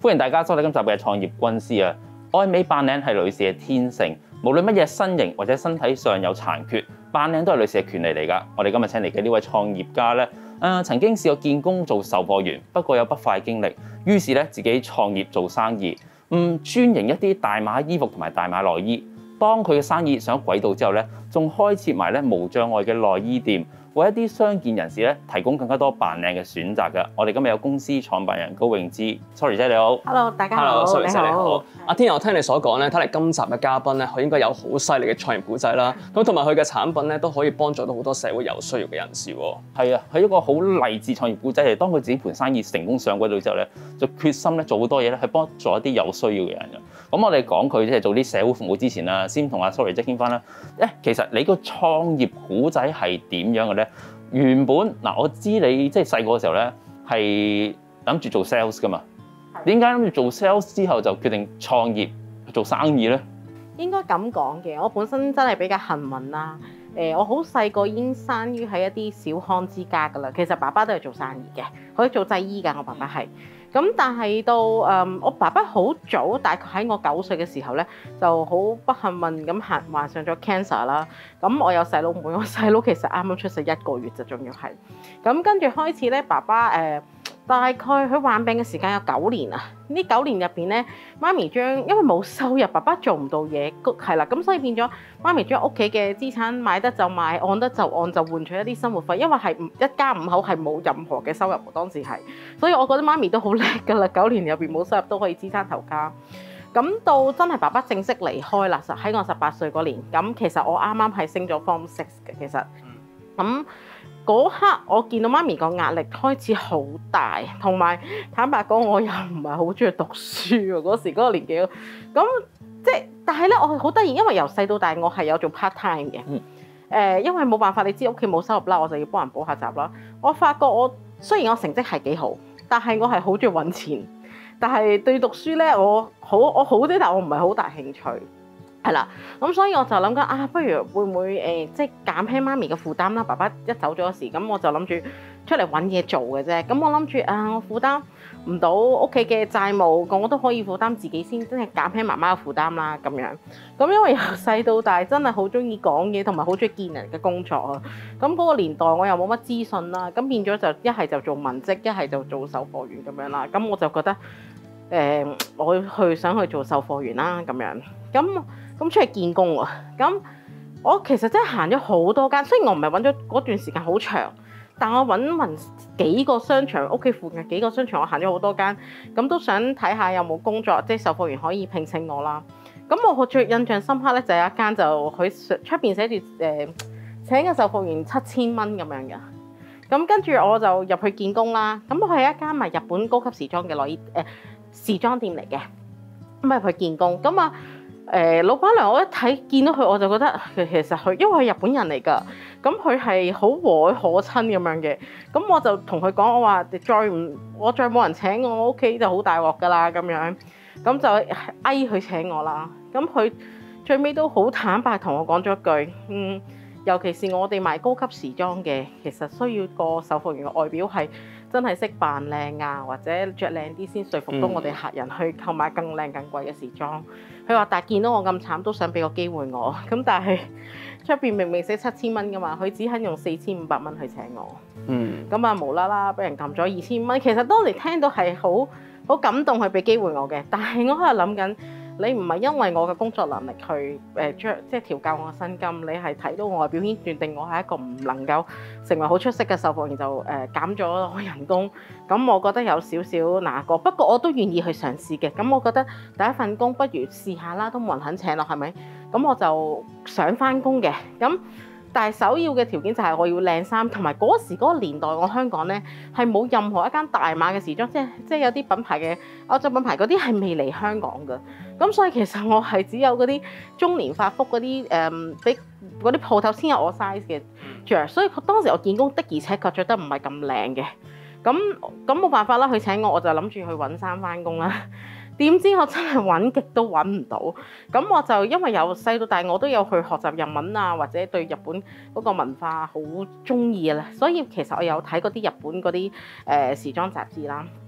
歡迎大家收睇今集嘅創業軍師啊！愛美扮靚係女士嘅天性，無論乜嘢身形或者身體上有殘缺，扮靚都係女士嘅權利嚟㗎。我哋今日請嚟嘅呢位創業家咧，曾經試過見工做售貨員，不過有不快經歷，於是咧自己創業做生意，專營一啲大碼衣服同埋大碼內衣。當佢嘅生意上咗軌道之後咧，仲開設埋咧無障礙嘅內衣店，為一啲傷健人士咧提供更加多扮靚嘅選擇㗎。我哋今日有公司創辦人高詠芝，Sorry 姐你好。 Hello， 大家好。 Hello， 你好。阿天，我聽你所講咧，睇嚟今集嘅嘉賓咧，佢應該有好犀利嘅創業故仔啦。咁同埋佢嘅產品咧，都可以幫助到好多社會有需要嘅人士喎。 係啊，係一個好勵志創業故仔嚟。當佢自己盤生意成功上軌道之後咧，就決心咧做好多嘢咧，去幫助一啲有需要嘅人㗎。咁我哋講佢即係做啲社會服務之前啦，先同阿 Sorry 姐傾翻啦。其實你個創業故仔係點樣嘅咧？原本嗱，我知你即係細個嘅時候咧，係諗住做 sales 噶嘛。點解諗住做 sales 之後就決定創業做生意咧？ 應該咁講嘅，我本身真係比較幸運啦。我好細個已經生於喺一啲小康之家㗎啦。其實爸爸都係做生意嘅，佢做製衣㗎。我爸爸係咁，但係到我爸爸好早，大概喺我9歲嘅時候咧，就好不幸運咁患上咗 cancer 啦。咁我有細佬妹，我細佬其實啱啱出世1個月就仲要係咁，跟住開始咧，爸爸大概佢患病嘅時間有9年啊！呢9年入邊咧，媽咪因為冇收入，爸爸做唔到嘢，係啦，咁所以變咗媽咪將屋企嘅資產買得就買，按得就按，就換取一啲生活費。因為係一家5口係冇任何嘅收入，當時係，所以我覺得媽咪都好叻㗎啦。9年入邊冇收入都可以支撐頭家。咁到真係爸爸正式離開啦，喺我18歲嗰年，咁其實我啱啱係升咗 Form 6嘅，其實咁。嗰刻我見到媽咪個壓力開始好大，同埋坦白講，我又唔係好中意讀書喎。嗰時嗰個年紀，咁即係，但係咧，我係好得意，因為由細到大我係有做 part time 嘅。因為冇辦法，你知屋企冇收入啦，我就要幫人補下習啦。我發覺我雖然我成績係幾好，但係我係好中意揾錢，但係對讀書咧，我好啲，但我唔係好大興趣。係啦，咁所以我就諗緊不如會唔會即係減輕媽咪嘅負擔啦？爸爸一走咗時，咁我就諗住出嚟揾嘢做嘅啫。咁我諗住我負擔唔到屋企嘅債務，我都可以負擔自己先，真係減輕媽媽嘅負擔啦。咁樣，咁因為由細到大真係好中意講嘢，同埋好中意見人嘅工作啊。咁嗰個年代我又冇乜資訊啦，咁變咗就一係就做文職，一係就做售貨員咁樣啦。咁我就覺得我想去做售貨員啦咁樣。咁出去見工喎，咁我其實真係行咗好多間，雖然我唔係揾咗嗰段時間好長，但我揾幾個商場，屋企附近幾個商場，我行咗好多間，咁都想睇下有冇工作，即係售貨員可以聘請我啦。咁我最印象深刻咧，就有一間就佢出邊寫住請嘅售貨員7000蚊咁樣嘅，咁跟住我就入去見工啦。咁我係一間賣日本高級時裝嘅內衣時裝店嚟嘅，咁入去見工咁老闆娘我一睇見到佢我就覺得其實佢因為係日本人嚟㗎，咁佢係好和藹可親咁樣嘅，咁我就同佢講我話我再冇人請我屋企就好大鑊㗎啦咁樣，咁就佢請我啦，咁佢最尾都好坦白同我講咗一句，尤其是我哋賣高級時裝嘅，其實需要個售貨員嘅外表係真係識扮靚啊，或者着靚啲先說服到我哋客人去購買更靚更貴嘅時裝。佢話：但係見到我咁慘，都想俾個機會我。咁但係出邊明明寫7000蚊㗎嘛，佢只肯用4500蚊去請我。咁無啦啦俾人撳咗2000蚊。其實當時聽到係好感動，去俾機會我嘅。但係我喺度諗緊，你唔係因為我嘅工作能力去即係調教我嘅薪金，你係睇到我嘅表現斷定我係一個唔能夠成為好出色嘅售貨員，就減咗我人工。咁我覺得有少少難過，不過我都願意去嘗試嘅。咁我覺得第一份工不如試下啦，都冇人肯請落，係咪？咁我就想返工嘅。咁但係首要嘅條件就係我要靚衫，同埋嗰時嗰個年代，我香港咧係冇任何一間大碼嘅時裝，即係有啲品牌嘅歐洲品牌嗰啲係未嚟香港嘅。咁所以其實我係只有嗰啲中年發福嗰啲俾嗰啲鋪頭先有我 size 嘅着，所以當時我見工的而且確着得唔係咁靚嘅。咁冇辦法啦，佢請我就諗住去揾衫返工啦。點知我真係揾極都揾唔到，咁我就因為由細到大我都有去學習日文啊，或者對日本嗰個文化好中意啦，所以其實我有睇嗰啲日本嗰啲時裝雜誌啦。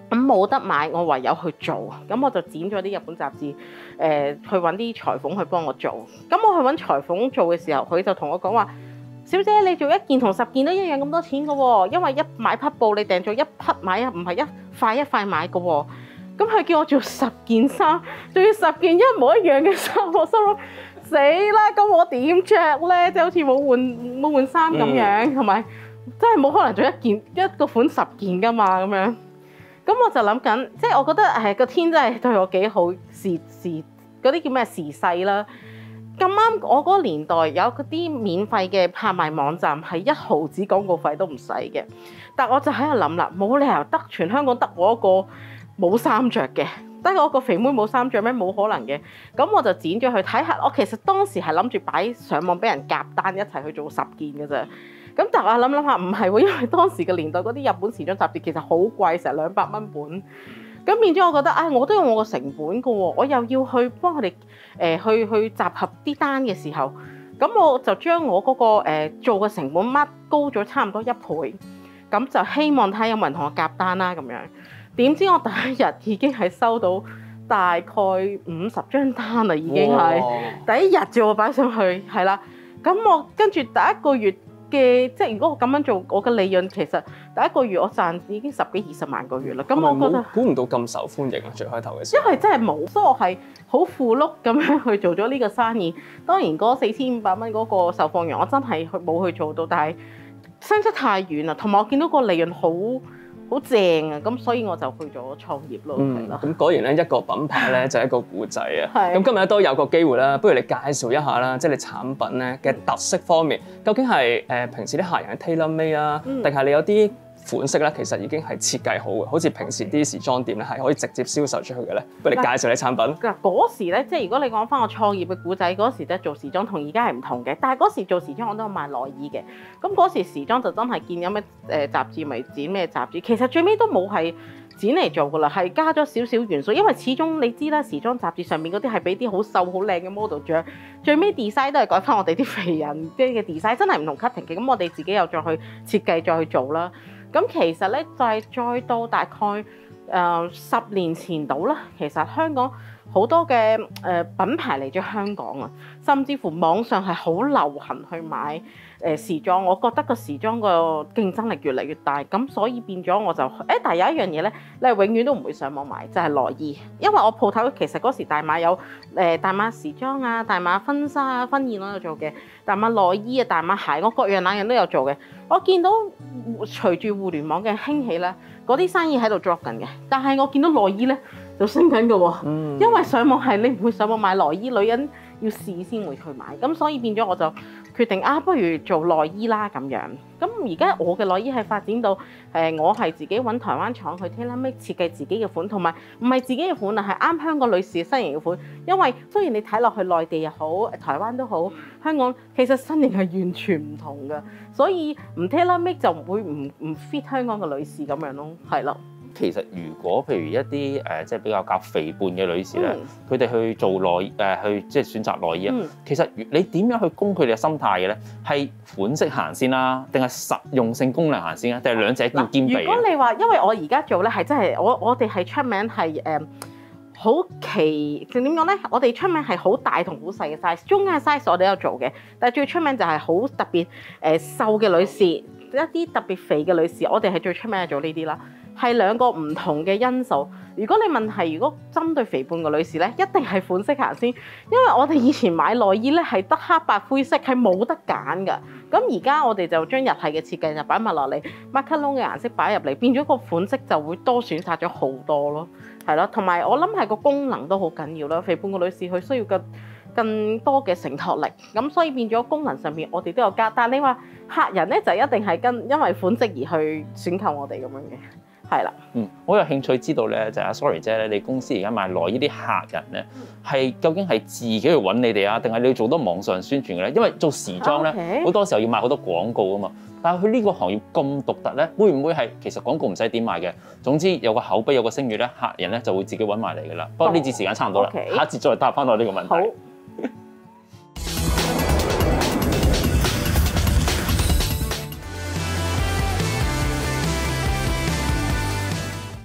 咁冇得買，我唯有去做。咁我就剪咗啲日本雜誌，去揾啲裁縫去幫我做。咁我去揾裁縫做嘅時候，佢就同我講話：小姐，你做一件同10件都一樣咁多錢嘅喎，因為一買匹布你訂咗一匹買，唔係一塊一塊買嘅喎。咁佢叫我做10件衫，仲要10件一模一樣嘅衫，我心諗死啦！咁我點着咧？即係好似冇換衫咁樣，同埋真係冇可能做一個款10件噶嘛咁樣。咁我就諗緊，即係我覺得個天真係對我幾好，時嗰啲叫咩時勢啦。咁啱我嗰個年代有嗰啲免費嘅拍賣網站係1毫子廣告費都唔使嘅，但我就喺度諗啦，冇理由得全香港得我一個冇衫着嘅，得我一個肥妹冇衫着咩？冇可能嘅。咁我就剪咗去睇下，我其實當時係諗住擺上網俾人夾單一齊去做10件嘅啫。咁但係我諗下唔係喎，因為當時嘅年代嗰啲日本時裝雜誌其實好貴，成200蚊本。咁變咗我覺得，我都有我個成本嘅喎，我又要去幫佢哋去集合啲單嘅時候，咁我就將我嗰個做嘅成本乜高咗差唔多1倍，咁就希望睇下有冇人同我夾單啦咁樣。點知我第一日已經係收到大概50張單啦，已經係第一日啫，我擺上去係啦。咁我跟住第一個月嘅，即係如果我咁樣做，我嘅利潤其實第一個月我賺已經10幾20萬個月啦。咁我覺得估唔到咁受歡迎啊！最開頭嘅時候， 因為真係冇，所以我係好富碌咁樣去做咗呢個生意。當然嗰4500蚊嗰個售貨員我真係冇去做到，但係相差太遠啦，同埋我見到個利潤好正啊，咁所以我就去咗創業咯，係啦。 咁果然咧，一個品牌咧就係一個故仔啊。 係。 咁今日都有個機會啦，不如你介紹一下啦，即係你產品咧嘅特色方面，究竟係平時啲客人係 tailor made 啊，定係你有啲款式咧，其實已經係設計好嘅，好似平時啲時裝店咧係可以直接銷售出去嘅咧。不如你介紹你產品。 嗱嗰時咧，即係如果你講翻我創業嘅故仔，嗰時咧做時裝同而家係唔同嘅。但係嗰時做時裝我都有賣內衣嘅。咁嗰時時裝就真係見有咩雜誌咪剪咩雜誌，其實最尾都冇係剪嚟做噶啦，係加咗少少元素，因為始終你知啦，時裝雜誌上面嗰啲係俾啲好瘦好靚嘅 model 着，最尾 design 都係改翻我哋啲肥人嘅 design， 真係唔同 cutting 嘅。咁我哋自己又再去設計再去做啦。咁其實咧，就係再到大概10年前到啦，其實香港好多嘅品牌嚟咗香港啊，甚至乎網上係好流行去買時裝。我覺得個時裝個競爭力越嚟越大，咁所以變咗我就但係有一樣嘢咧，你係永遠都唔會上網買，就係內衣。因為我鋪頭其實嗰時大碼有大碼時裝啊、大碼婚紗啊、婚宴我有做嘅，大碼內衣啊、大碼鞋，我各樣那樣都有做嘅。我見到隨住互聯網嘅興起咧，嗰啲生意喺度 drop 緊嘅，但係我見到內衣咧就升緊嘅喎，因為上網係你唔會上網買內衣，女人要試先會去買，咁所以變咗我就決定不如做內衣啦咁樣。咁而家我嘅內衣係發展到我係自己揾台灣廠去 tailor make 設計自己嘅款，同埋唔係自己嘅款啊，係啱香港女士嘅身形嘅款。因為雖然你睇落去內地又好，台灣都好，香港其實身形係完全唔同嘅，所以唔 tailor make 就會唔 fit 香港嘅女士咁樣咯，係咯。 其實如果譬如一啲即係比較較肥胖嘅女士咧，佢哋去做去即係選擇內衣啊，其實你點樣去攻佢哋嘅心態嘅咧？係款式行先啦，定係實用性功能行先啊？定係兩者要兼備？ 如果你話，因為我而家做咧係真係我哋係出名係好奇，點講咧？我哋出名係好大同好細嘅 size， 中間嘅 size 我哋有做嘅，但係最出名就係好特別瘦嘅女士，一啲特別肥嘅女士，我哋係最出名係做呢啲啦。係兩個唔同嘅因素。如果你問係，如果針對肥胖嘅女士咧，一定係款式行先，因為我哋以前買內衣咧係得黑白灰色，係冇得揀㗎。咁而家我哋就將日系嘅設計就擺埋落嚟，馬卡龍嘅顏色擺入嚟，變咗個款式就會多選擇咗好多咯，係咯。同埋我諗係個功能都好緊要啦。肥胖嘅女士佢需要更多嘅承托力，咁所以變咗功能上面我哋都有加。但係你話客人咧就一定係因為款式而去選購我哋咁樣嘅。係啦， 我有興趣知道咧，就係Sorry 姐咧，你公司而家賣內衣啲客人咧，係究竟係自己去揾你哋啊，定係你要做多網上宣傳嘅咧？因為做時裝咧，好多時候要賣好多廣告啊嘛。但係佢呢個行業咁獨特咧，會唔會係其實廣告唔使點賣嘅？總之有個口碑有個聲譽咧，客人咧就會自己揾埋嚟㗎啦。不過呢節時間差唔多啦，下一節再答翻我呢個問題。好。繼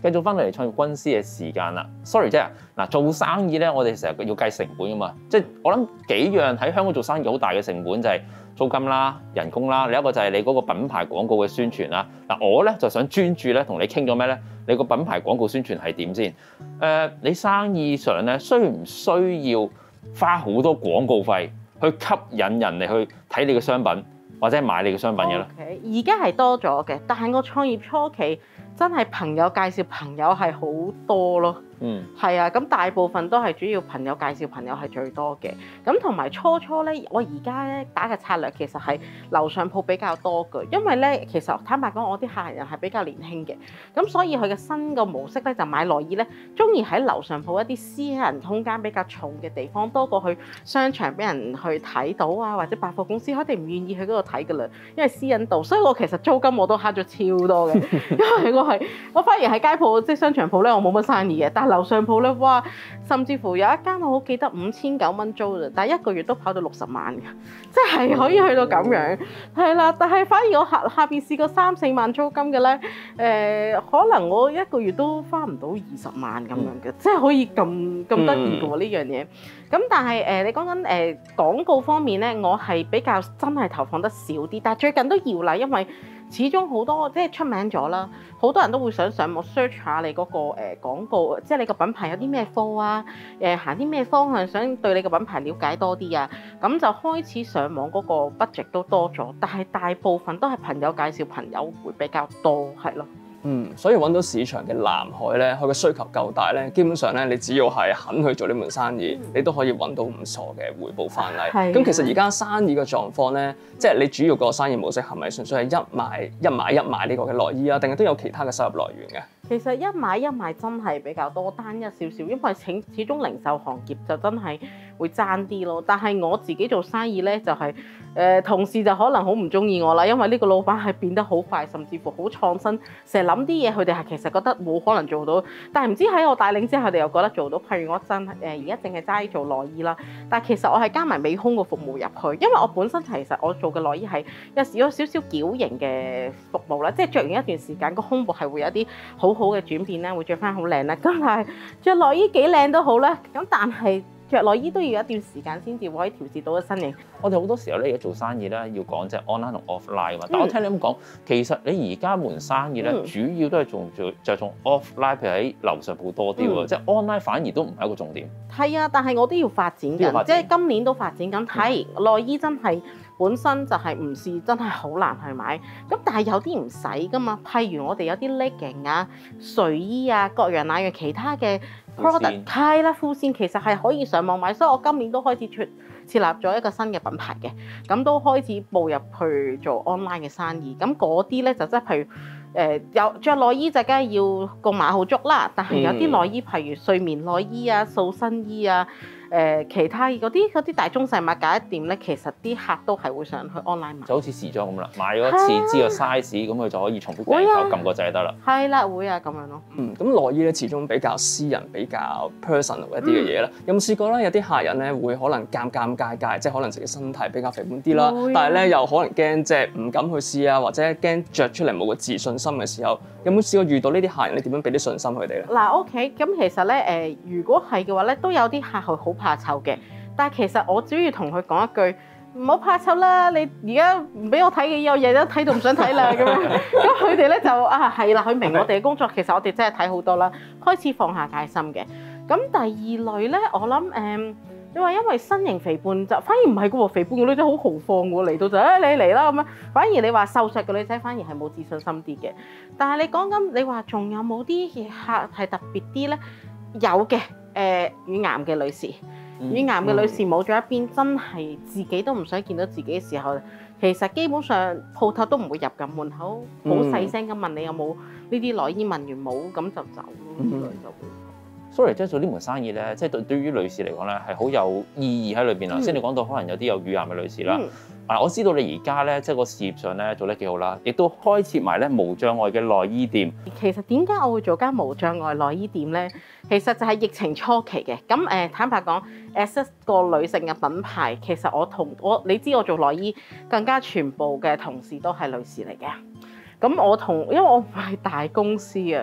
續翻嚟創業軍師嘅時間啦。Sorry 啫，嗱做生意咧，我哋成日要計成本噶嘛，即係我諗幾樣喺香港做生意好大嘅成本就係租金啦、人工啦，另一個就係你嗰個品牌廣告嘅宣傳啦。嗱我咧就想專注咧同你傾咗咩咧？你個品牌廣告宣傳係點先？你生意上咧需唔需要花好多廣告費去吸引人嚟去睇你嘅商品或者買你嘅商品嘅咧？ 而家係多咗嘅，但係我創業初期真係朋友介紹朋友係好多咯。係啊，咁大部分都係主要朋友介紹朋友係最多嘅。咁同埋初咧，我而家咧打嘅策略其實係樓上鋪比較多嘅，因為咧其實坦白講，我啲客人係比較年輕嘅，咁所以佢嘅新嘅模式咧就買內衣咧，中意喺樓上鋪一啲私人空間比較重嘅地方，多過去商場俾人去睇到啊，或者百貨公司，佢哋唔願意去嗰度睇㗎啦，因為私隱度。所以我其實租金我都慳咗超多嘅，因為我反而喺街鋪即係商場鋪咧，我冇乜生意嘅，但係樓上鋪咧，哇！甚至乎有一間我好記得5000-9蚊租啫，但係一個月都跑到60萬嘅，即係可以去到咁樣，係啦。但係反而我下邊試過3-4萬租金嘅咧，可能我一個月都花唔到20萬咁樣嘅，即係可以咁得意嘅喎呢樣嘢。咁但係你講緊廣告方面咧，我係比較真係投放得少啲，但係最近都要啦，因為始終好多即係出名咗啦，好多人都會想上網 search 下你嗰個廣告，即係你個品牌有啲咩貨啊，行啲咩方向，想對你個品牌了解多啲啊，咁就開始上網嗰個 budget 都多咗，但係大部分都係朋友介紹朋友會比較多，係咯。 所以揾到市場嘅藍海咧，佢嘅需求夠大咧，基本上咧，你只要係肯去做呢門生意，你都可以揾到唔錯嘅回報翻嚟。咁其實而家生意嘅狀況咧，即係你主要個生意模式係咪純粹係一買呢個嘅內衣啊，定係都有其他嘅收入來源嘅？ 其實一買真係比較多，單一少少，因為始終零售行業就真係會爭啲咯。但係我自己做生意咧，就係同事就可能好唔中意我啦，因為呢個老闆係變得好快，甚至乎好創新，成日諗啲嘢，佢哋係其實覺得冇可能做到，但係唔知喺我帶領之下，佢哋又覺得做到。譬如我真係而家淨係齋做內衣啦，但係其實我係加埋美胸個服務入去，因為我本身其實我做嘅內衣係有少少矯形嘅服務啦，即係着完一段時間個胸部係會有一啲好嘅轉變咧，會着翻好靚啦。咁但係着內衣幾靚都好啦，咁但係着內衣都要一段時間先至可以調節到個身形。 我哋好多時候咧，而家做生意咧，要講即係 online 同 offline 嘛。但我聽你咁講，其實你而家門生意咧，主要都係着重 offline，譬如喺樓上鋪多啲喎，即係 online 反而都唔係一個重點。 係啊，但係我都要發展緊，即係今年都發展緊。係內衣真係本身就係唔試，真係好難去買。咁但係有啲唔使噶嘛，譬如我哋有啲 legging 啊、睡衣啊、各樣那樣其他嘅 product， 係啦，褲線其實係可以上網買，所以我今年都開始設立咗一個新嘅品牌嘅，咁都開始步入去做 online 嘅生意。咁嗰啲咧就即係譬如有着內衣就梗係要個碼號足啦，但係有啲內衣譬如睡眠內衣啊、塑身衣啊。其他嗰啲大中細碼搞店咧，其實啲客都係會上去 online 買， 就好似時裝咁啦，買咗一次知個 size，咁佢就可以重複訂購，撳個掣就得啦。 係啦，會啊咁樣咯。 咁內衣咧始終比較私人、比較 personal 一啲嘅嘢啦。有冇試過咧？有啲客人咧會可能尷尬，即係可能自己身體比較肥滿啲啦，但係咧又可能驚即係唔敢去試啊，或者驚着出嚟冇個自信心嘅時候，有冇試過遇到呢啲客人？你點樣俾啲信心佢哋咧？嗱 ，OK， 咁其實咧如果係嘅話咧，都有啲客係好怕醜嘅，但係其實我只要同佢講一句，唔好怕醜啦，你而家唔俾我睇嘅嘢，我日日都睇到唔想睇啦咁樣，咁佢哋咧就係啦，佢明我哋嘅工作，其實我哋真係睇好多啦，開始放下戒心嘅。咁第二類咧，我諗你話因為身形肥胖就反而唔係嘅喎，肥胖嘅女仔好豪放嘅喎，嚟到就你嚟啦咁樣，反而你話瘦削嘅女仔反而係冇自信心啲嘅。但係你講緊你話仲有冇啲客係特別啲咧？有嘅。乳癌嘅女士，乳癌嘅女士冇咗一邊，真係自己都唔想見到自己嘅時候，其實基本上鋪頭都唔會入咁門口，好細聲咁問你有冇呢啲內衣，問完冇咁就走咯，就會。 Sorry， 即係做呢門生意咧，即係對於女士嚟講咧係好有意義喺裏邊啦。先你講到可能有啲有乳癌嘅女士啦。我知道你而家咧，即係個事業上咧做得幾好啦，亦都開設埋咧無障礙嘅內衣店。 其實點解我會做間無障礙內衣店咧？其實就係疫情初期嘅。咁坦白講 ，as 個女性嘅品牌，其實你知我做內衣，更加全部嘅同事都係女士嚟嘅。咁因為我唔係大公司啊，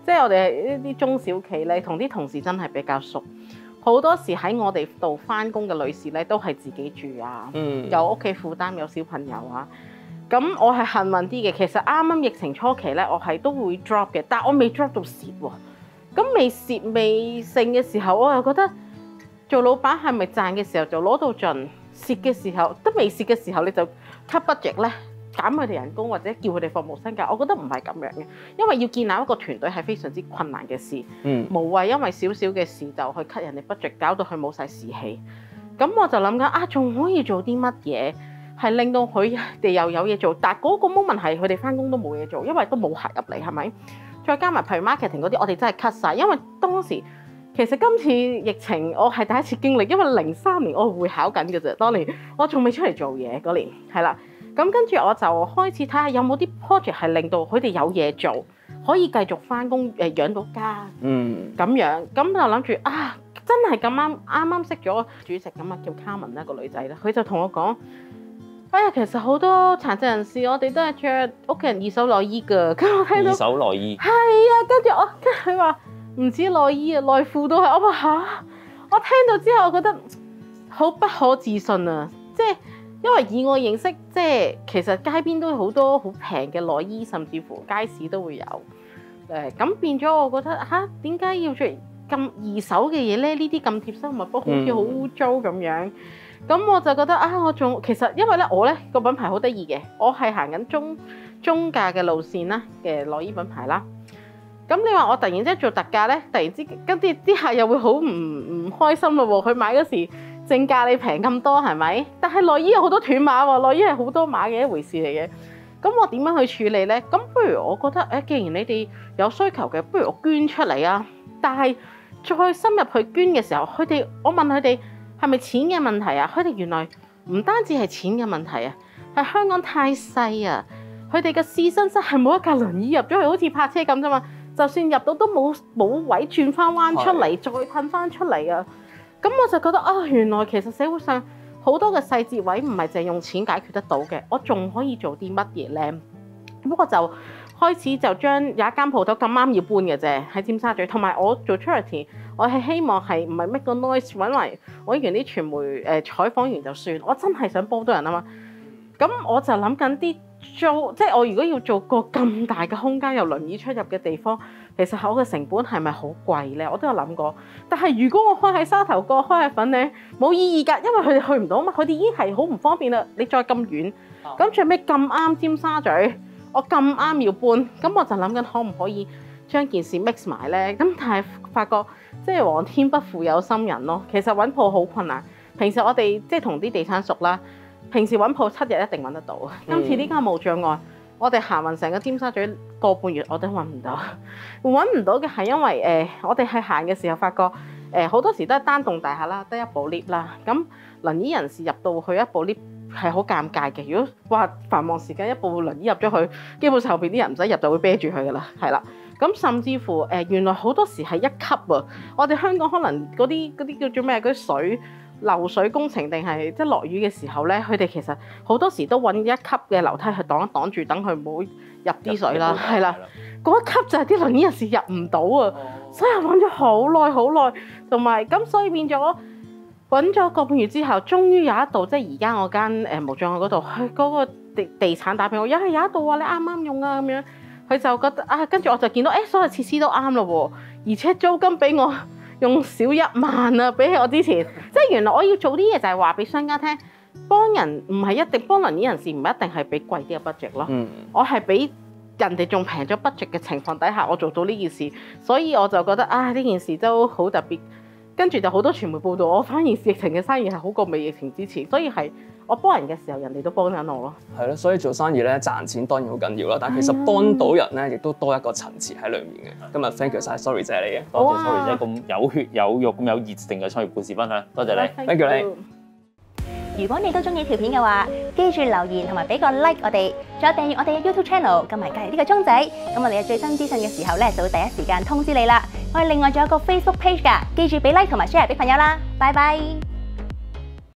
即係我哋呢啲中小企咧，同啲同事真係比較熟。好多時喺我哋度翻工嘅女士咧，都係自己住啊，有屋企負擔，有小朋友啊。咁我係幸運啲嘅，其實啱啱疫情初期咧，我係都會 drop 嘅，但我未 drop 到蝕喎。咁未蝕未勝嘅時候，我又覺得做老闆係咪賺嘅時候就攞到盡，蝕嘅時候都未蝕嘅時候你就 cut budget 咧，減佢哋人工或者叫佢哋放無薪假，我覺得唔係咁樣嘅，因為要建立一個團隊係非常之困難嘅事，無謂因為少少嘅事就去 cut 人哋 budget，搞到佢冇晒士氣。咁我就諗緊啊，仲可以做啲乜嘢？係令到佢哋又有嘢做，但係嗰個 moment 係佢哋翻工都冇嘢做，因為都冇客入嚟，係咪？再加埋譬如 marketing 嗰啲，我哋真係 cut 晒，因為當時其實今次疫情我係第一次經歷，因為03年我會考緊嘅啫，當年我仲未出嚟做嘢嗰年，係啦。咁跟住我就開始睇下有冇啲 project 係令到佢哋有嘢做，可以繼續翻工養到家，咁樣，咁就諗住啊，真係咁啱識咗主席咁啊，叫 Carmen 一個女仔啦，佢就同我講。哎呀，其實好多殘疾人士，我哋都係着屋企人二手內衣㗎。咁我聽到二手內衣係啊，跟住佢話唔止內衣啊，內褲都係。我話嚇，我聽到之後，我覺得好不可置信啊！即係因為以我認識，即係其實街邊都有好多好平嘅內衣，甚至乎街市都會有。咁變咗，我覺得嚇點解要着咁二手嘅嘢咧？呢啲咁貼身物品，好似好污糟咁樣。咁我就覺得啊，其實因為咧，我咧個品牌好得意嘅，我係行緊中價嘅路線啦嘅內衣品牌啦。咁你話我突然之間做特價咧，突然之間跟住啲客又會好唔開心咯喎！佢買嗰時正價你平咁多係咪？但係內衣有好多斷碼喎，內衣係好多碼嘅一回事嚟嘅。咁我點樣去處理咧？咁不如我覺得既然你哋有需求嘅，不如我捐出嚟啊！但係再深入去捐嘅時候，我問佢哋。係咪錢嘅問題啊？佢哋原來唔單止係錢嘅問題啊，係香港太細啊！佢哋嘅試身室係冇一架輪椅入咗去，好似泊車咁啫嘛。就算入到都冇位轉翻彎出嚟，再褪翻出嚟啊！咁我就覺得啊，原來其實社會上好多嘅細節位唔係淨係用錢解決得到嘅，我仲可以做啲乜嘢咧？不過就開始就將有一間鋪頭咁啱要搬嘅啫，喺尖沙咀，同埋我做 charity。我係希望係唔係 make 個 noise 揾嚟揾完啲傳媒採訪完就算，我真係想幫到人啊嘛。咁我就諗緊啲租，即係我如果要做個咁大嘅空間有輪椅出入嘅地方，其實我嘅成本係咪好貴咧？我都有諗過。但係如果我開喺沙頭角、開喺粉嶺，冇意義㗎，因為佢哋去唔到啊嘛，佢哋已經係好唔方便啦。你再咁遠，咁最尾咁啱尖沙咀，我咁啱要搬，咁我就諗緊可唔可以將件事 mix 埋咧？咁但係發覺。即係皇天不負有心人咯，其實揾鋪好困難。平時我哋即係同啲地產熟啦，平時揾鋪7日一定揾得到。今次呢間冇障礙，我哋行勻成個尖沙咀個半月我都揾唔到。揾唔到嘅係因為我哋係行嘅時候發覺好多時都係單棟大廈啦，得一部 lift 啦。咁輪椅人士入到去一部 lift 係好尷尬嘅。如果話繁忙時間一部輪椅入咗去，基本上後邊啲人唔使入就會啤住佢噶啦，係啦。咁甚至乎原來好多時係1級啊！我哋香港可能嗰啲叫做咩？嗰啲漏水工程定係即係落雨嘅時候咧，佢哋其實好多時都揾1級嘅樓梯去擋一擋住，等佢唔好入啲水啦，係啦。嗰1級就係啲輪椅人士入唔到啊，所以揾咗好耐，同埋咁所以變咗揾咗個半月之後，終於有一度即係而家我間無障礙嗰度，佢嗰個地產打俾我，有一度啊，你啱啱用啊咁樣。佢就覺得啊，跟住我就見到所有設施都啱咯喎，而且租金比我用少1萬啊，比起我之前，即係原來我要做啲嘢就係話俾商家聽，幫人唔係一定幫輪椅人士，唔一定係俾貴啲嘅 budget 咯，我係俾人哋仲平咗 budget 嘅情況底下，我做到呢件事，所以我就覺得啊，呢件事都好特別。跟住就好多傳媒報道，我反而疫情嘅生意係好過未疫情之前，所以係我幫人嘅時候，人哋都幫緊我咯。係咯， 所以做生意咧賺錢當然好緊要啦，但係其實幫到人咧，亦都多一個層次喺裡面嘅。今日 thank you 晒 Sorry 姐你嘅， 多謝 Sorry 姐咁有血有肉咁有熱情嘅創業故事分享，多謝你 ，thank you 你。 如果你都中意條片嘅話，記住留言同埋俾個 like 我哋，仲有訂閱我哋嘅 YouTube channel，撳埋隔離呢個鐘仔，咁我哋嘅最新資訊嘅時候咧，就會第一時間通知你啦。我哋另外仲有個 Facebook page 㗎，記住俾 like 同埋 share 俾朋友啦。拜拜。